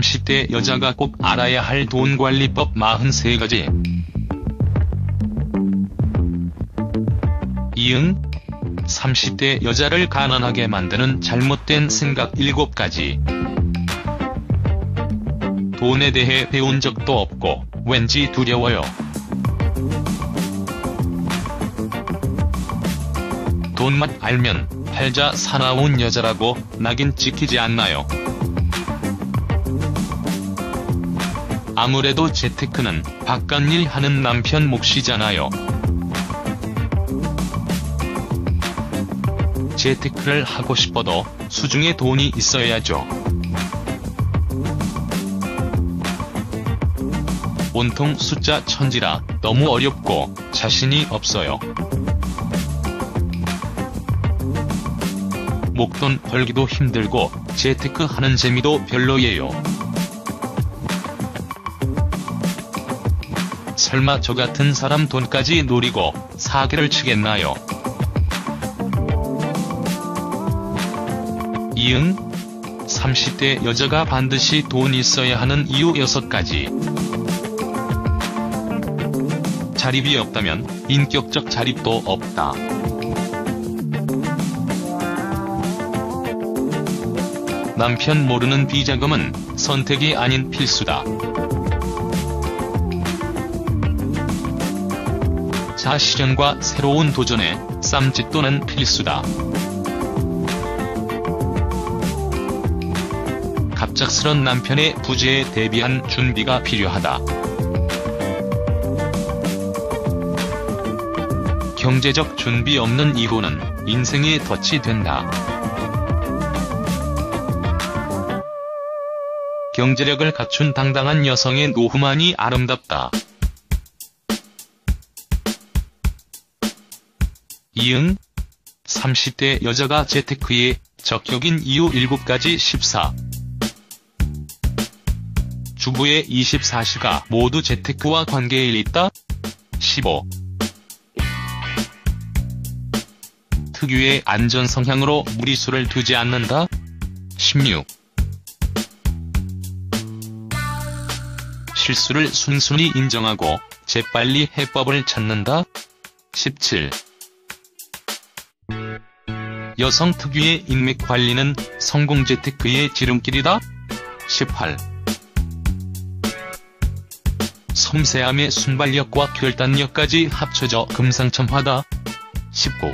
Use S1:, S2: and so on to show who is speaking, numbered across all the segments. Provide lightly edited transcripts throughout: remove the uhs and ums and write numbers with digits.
S1: 30대 여자가 꼭 알아야 할 돈관리법 43가지. 이응 30대 여자를 가난하게 만드는 잘못된 생각 7가지. 돈에 대해 배운 적도 없고 왠지 두려워요. 돈만 알면 팔자 사나운 여자라고 낙인 찍히지 않나요? 아무래도 재테크는 바깥일 하는 남편 몫이잖아요. 재테크를 하고 싶어도 수중에 돈이 있어야죠. 온통 숫자 천지라 너무 어렵고 자신이 없어요. 목돈 벌기도 힘들고 재테크 하는 재미도 별로예요. 설마 저 같은 사람 돈까지 노리고 사기를 치겠나요? 이응 30대 여자가 반드시 돈 있어야 하는 이유 6가지. 자립이 없다면 인격적 자립도 없다. 남편 모르는 비자금은 선택이 아닌 필수다. 자아실현과 새로운 도전에 쌈짓돈은 필수다. 갑작스런 남편의 부재에 대비한 준비가 필요하다. 경제적 준비 없는 이혼은 인생의 덫이 된다. 경제력을 갖춘 당당한 여성의 노후만이 아름답다. 이응 30대 여자가 재테크에 적격인 이유 7가지. 14. 주부의 24시가 모두 재테크와 관계에 있다. 15. 특유의 안전 성향으로 무리수를 두지 않는다. 16. 실수를 순순히 인정하고 재빨리 해법을 찾는다. 17. 여성 특유의 인맥 관리는 성공 재테크의 지름길이다. 18. 섬세함의 순발력과 결단력까지 합쳐져 금상첨화다. 19.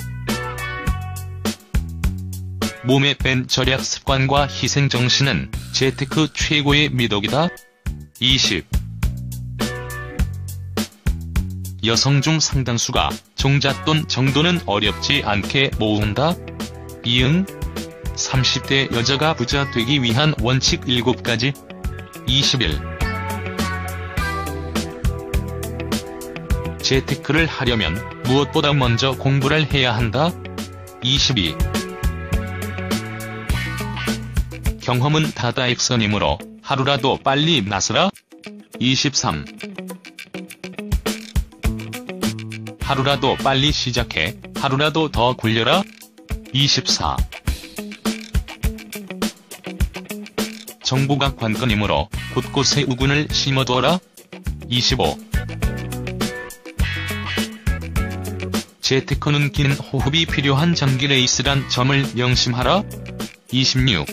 S1: 몸에 뺀 절약 습관과 희생정신은 재테크 최고의 미덕이다. 20. 여성 중 상당수가 종잣돈 정도는 어렵지 않게 모은다. 이응 30대 여자가 부자 되기 위한 원칙 7가지. 21. 재테크를 하려면 무엇보다 먼저 공부를 해야 한다. 22. 경험은 다다익선이므로 하루라도 빨리 나서라. 23. 하루라도 빨리 시작해 하루라도 더 굴려라. 24. 정보가 관건이므로 곳곳에 우군을 심어두어라. 25. 재테크는 긴 호흡이 필요한 장기 레이스란 점을 명심하라. 26.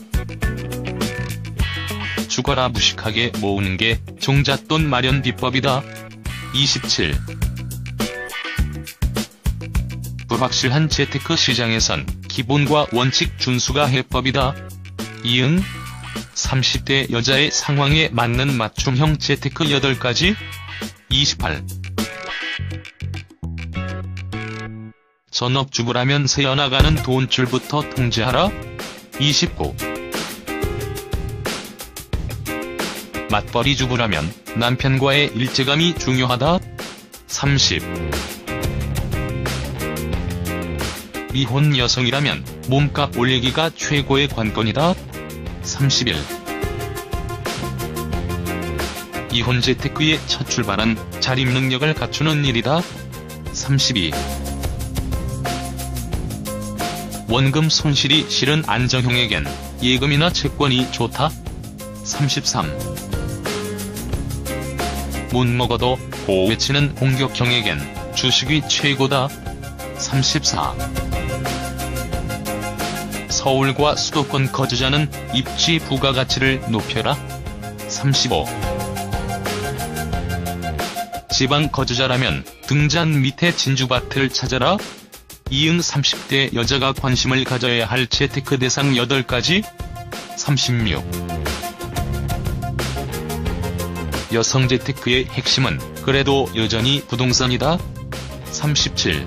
S1: 죽어라 무식하게 모으는 게 종잣돈 마련 비법이다. 27. 불확실한 재테크 시장에선 기본과 원칙 준수가 해법이다. 이응 30대 여자의 상황에 맞는 맞춤형 재테크 8가지. 28. 전업주부라면 새어나가는 돈줄부터 통제하라. 29. 맞벌이 주부라면 남편과의 일체감이 중요하다. 30. 미혼 여성이라면 몸값 올리기가 최고의 관건이다. 31. 이혼 재테크의 첫 출발은 자립 능력을 갖추는 일이다. 32. 원금 손실이 싫은 안정형에겐 예금이나 채권이 좋다. 33. 못 먹어도 고 외치는 공격형에겐 주식이 최고다. 34. 서울과 수도권 거주자는 입지 부가가치를 높여라. 35. 지방 거주자라면 등잔 밑에 진주밭을 찾아라. 이응 30대 여자가 관심을 가져야 할 재테크 대상 8가지. 36. 여성 재테크의 핵심은 그래도 여전히 부동산이다. 37.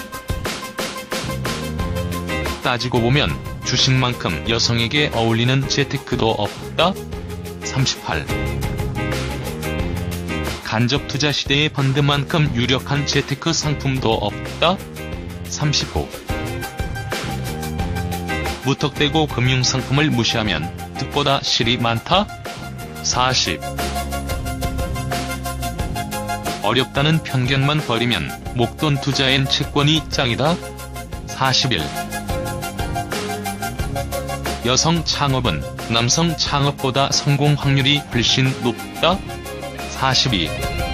S1: 따지고 보면 주식만큼 여성에게 어울리는 재테크도 없다. 38. 간접 투자 시대의 펀드만큼 유력한 재테크 상품도 없다. 39. 무턱대고 금융상품을 무시하면 득보다 실이 많다. 40. 어렵다는 편견만 버리면 목돈 투자엔 채권이 짱이다. 41. 여성 창업은 남성 창업보다 성공 확률이 훨씬 높다. 42.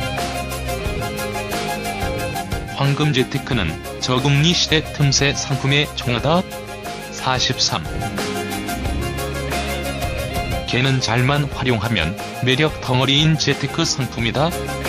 S1: 황금 재테크는 저금리 시대 틈새 상품의 종하다. 43. 개는 잘만 활용하면 매력 덩어리인 재테크 상품이다.